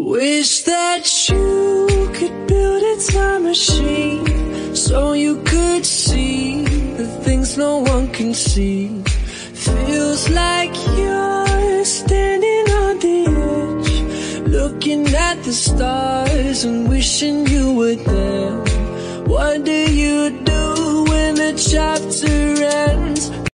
Wish that you could build a time machine so you could see the things no one can see. Feels like you're standing on the edge, looking at the stars and wishing you were there. What do you do when the chapter ends?